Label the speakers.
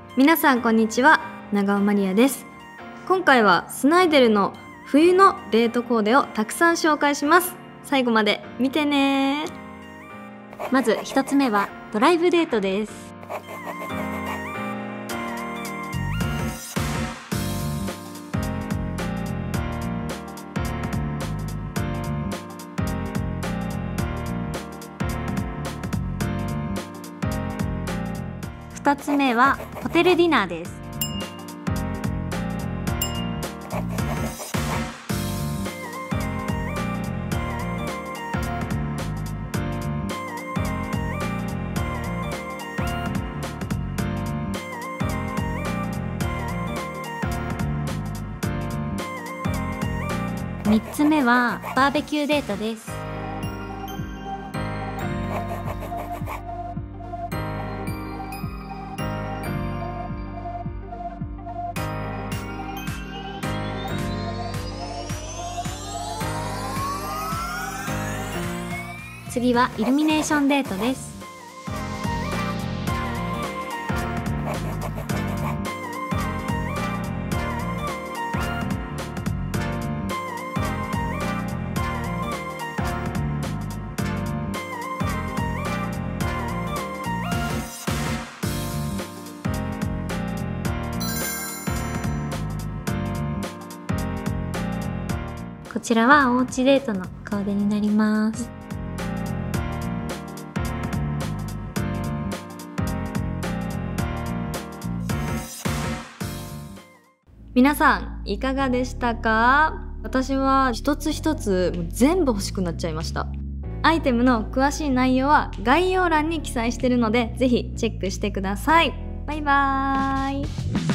Speaker 1: 皆さんこんにちは、長尾まりやです。今回はスナイデルの冬のデートコーデをたくさん紹介します。最後まで見てね。
Speaker 2: まず1つ目はドライブデートです。2つ目はホテルディナーです。3つ目はバーベキューデートです。次はイルミネーションデートです。こちらはおうちデートのコーデになります。
Speaker 1: 皆さんいかがでしたか？私は一つ一つ全部欲しくなっちゃいました。アイテムの詳しい内容は概要欄に記載してるので、ぜひチェックしてください。バイバーイ。